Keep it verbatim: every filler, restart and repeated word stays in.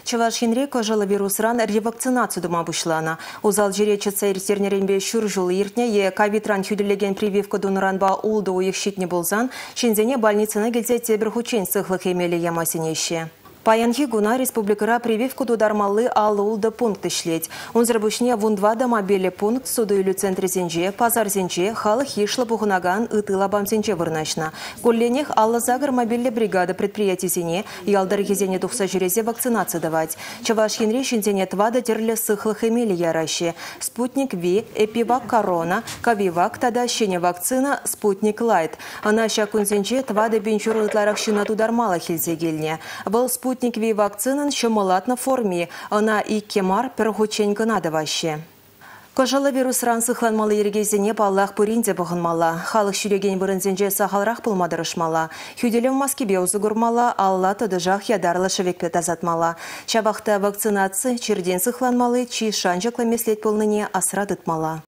Чаваш хинре кожалы вирусран ревакцинацию дома бушлана. Узал жеречица иртернеренбе шур жулы иртне е ковидран хюделеген прививка донуранба улды уйых щитне болзан, шинзене больницына келзе тебір хучен сыхлық емелі ямасенеще. Паянхи гуна республикара прививку дудармалы аллы пункт ишлеть. Он зарабушне вундва мобиле пункт судуйлю центре зенже, пазар зенже, халы хишлы бухунаган ытылабам зенже вырнашна. Кулленех аллы загар мобиле бригада предприятий зене, ялдар хизене тухса жүрезе вакцинация давать. Чаваш хинре шинзене твада терлі сыхлых эмели яращи. Спутник Ви, Эпивак Корона, Кавивак, тада щене вакцина, Спутник Лайт. Она щакун зенже твада бенчур ытларах щина дудармала хильзегельне. Был спутник Спутник Ви вакцинан шомалат на форме, она и кемар перхученька надо вообще. Кожалы вирус рансыхланмалы ергезіне баллах пыринде бұғынмала. Халық шүреген бұрынзенже сақалрақ пылмадырышмала. Хюделем Москебе ұзығырмала, алла тұдыжақ ядарлы шывекпе тазатмала. Чабақта вакцинация черден сыхланмалы, чи шанжықлы меслет болныне асырадытмала.